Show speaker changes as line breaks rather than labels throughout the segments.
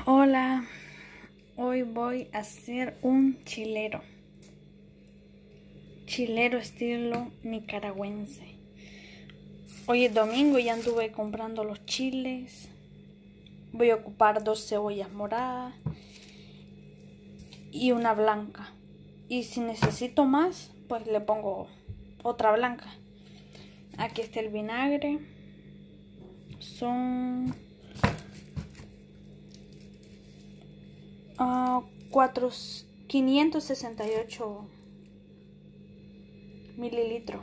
Hola, hoy voy a hacer un chilero estilo nicaragüense. Hoy es domingo y ya anduve comprando los chiles. Voy a ocupar 2 cebollas moradas y una blanca. Y si necesito más, pues le pongo otra blanca. Aquí está el vinagre. Son 568 mililitros.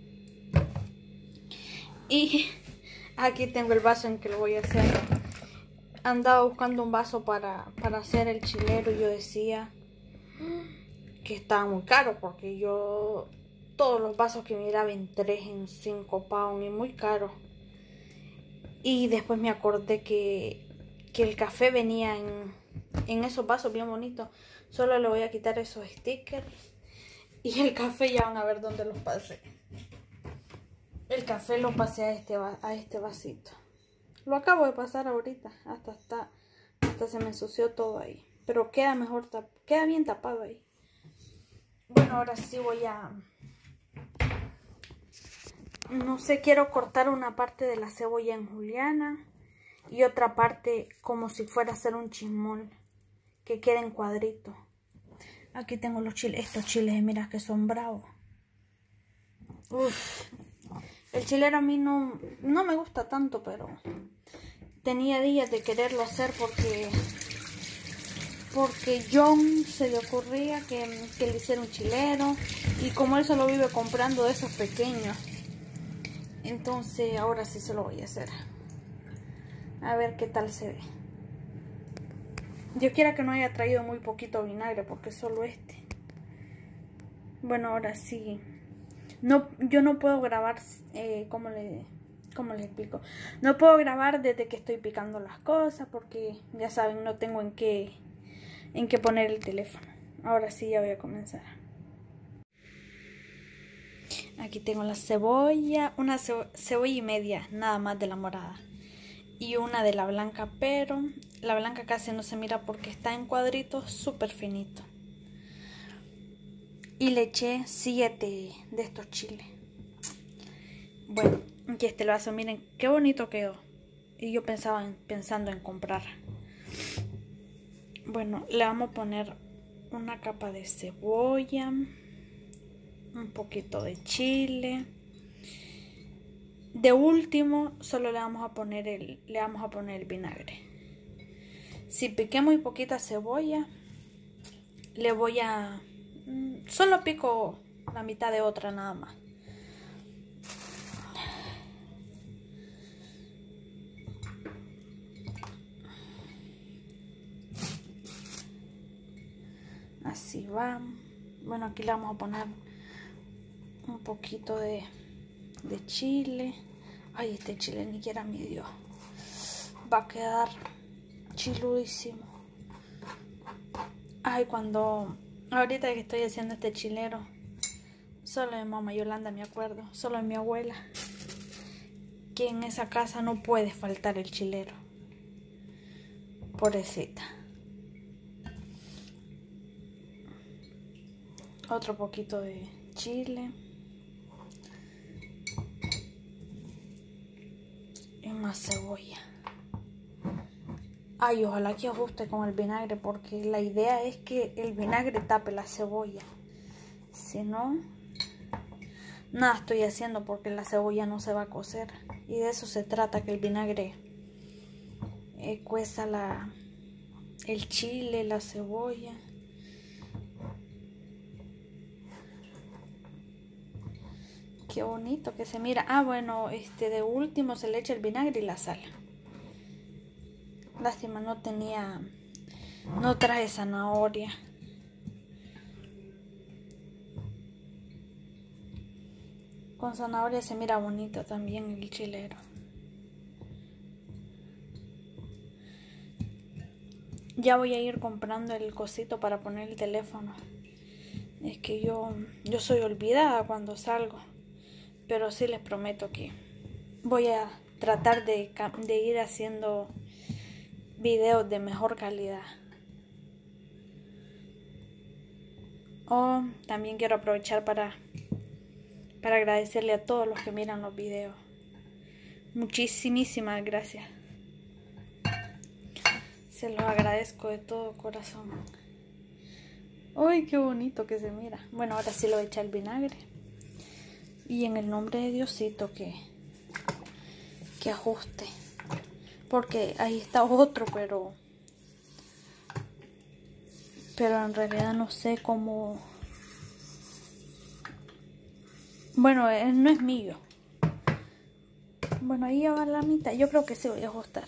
Y aquí tengo el vaso en que lo voy a hacer. Andaba buscando un vaso para hacer el chilero y yo decía que estaba muy caro, porque yo todos los vasos que miraba en 3, en 5 pounds y muy caro. Y después me acordé que el café venía en esos vasos bien bonitos. Solo le voy a quitar esos stickers y el café ya van a ver dónde los pasé. El café lo pasé a este vasito. Lo acabo de pasar ahorita. Hasta se me ensució todo ahí. Pero queda mejor, queda bien tapado ahí. Bueno, ahora sí voy a... No sé, quiero cortar una parte de la cebolla en juliana y otra parte como si fuera a hacer un chismol, que quede en cuadrito. Aquí tengo los chiles, estos chiles, mira que son bravos. Uf. El chilero a mí no me gusta tanto, pero tenía días de quererlo hacer porque John se le ocurría que le hiciera un chilero, y como él solo vive comprando de esos pequeños, entonces ahora sí se lo voy a hacer. A ver qué tal se ve. Yo quiero que no haya traído muy poquito vinagre, porque solo este. Bueno, ahora sí. No, yo no puedo grabar, ¿cómo les explico? No puedo grabar desde que estoy picando las cosas, porque ya saben, no tengo en qué poner el teléfono. Ahora sí, ya voy a comenzar. Aquí tengo la cebolla, una cebolla y media, nada más de la morada. Y una de la blanca, pero la blanca casi no se mira porque está en cuadritos súper finito. Y le eché 7 de estos chiles. Bueno, aquí este vaso, miren qué bonito quedó. Y yo pensando en comprar. Bueno, le vamos a poner una capa de cebolla, un poquito de chile. De último, solo le vamos a poner el vinagre. Si piqué muy poquita cebolla, le voy a... Solo pico la mitad de otra nada más. Así va. Bueno, aquí le vamos a poner un poquito de chile. Ay, este chile ni siquiera midió. Va a quedar chiludísimo. Ay, ahorita que estoy haciendo este chilero, solo de mamá Yolanda me acuerdo, solo de mi abuela, que en esa casa no puede faltar el chilero. Pobrecita. Otro poquito de chile. Y más cebolla. Ay, ojalá que ajuste con el vinagre, porque la idea es que el vinagre tape la cebolla. Si no, nada estoy haciendo, porque la cebolla no se va a cocer. Y de eso se trata, que el vinagre cueza el chile, la cebolla. Qué bonito que se mira. Ah, bueno, de último se le echa el vinagre y la sal. Lástima, no traje zanahoria. Con zanahoria se mira bonito también el chilero. Ya voy a ir comprando el cosito para poner el teléfono. Es que yo soy olvidada cuando salgo. Pero sí les prometo que voy a tratar de ir haciendo videos de mejor calidad. También quiero aprovechar para agradecerle a todos los que miran los videos. Muchísimas gracias. Se los agradezco de todo corazón. ¡Ay, qué bonito que se mira! Bueno, ahora sí lo voy a echar el vinagre. Y en el nombre de Diosito que ajuste. Porque ahí está otro, pero en realidad no sé cómo. Bueno, no es mío. Bueno, ahí ya va la mitad. Yo creo que sí voy a ajustar.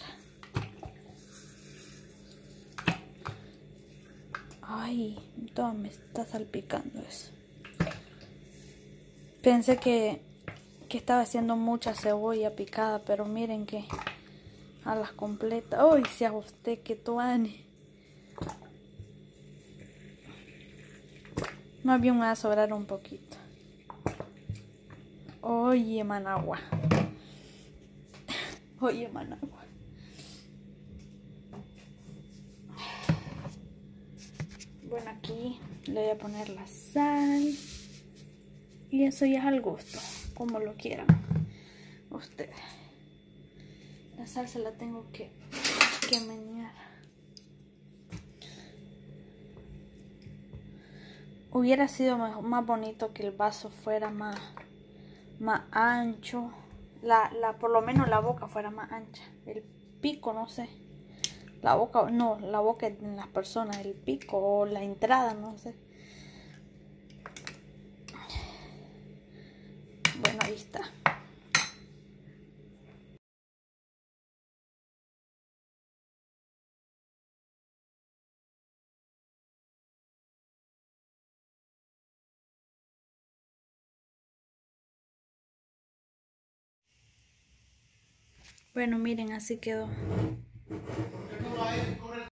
Ay, todo me está salpicando eso. Pensé que estaba haciendo mucha cebolla picada, pero miren que a las completas. Uy, se ajusté que tuane. Más bien me va a sobrar un poquito. Oye, Managua. Oye, Managua. Bueno, aquí le voy a poner la sal. Y eso ya es al gusto, como lo quieran ustedes. La salsa la tengo que menear. Hubiera sido más bonito que el vaso fuera más ancho. Por lo menos la boca fuera más ancha. El pico, no sé. La boca, no, la boca de las personas, el pico o la entrada, no sé. Bueno, ahí está. Bueno, miren, así quedó.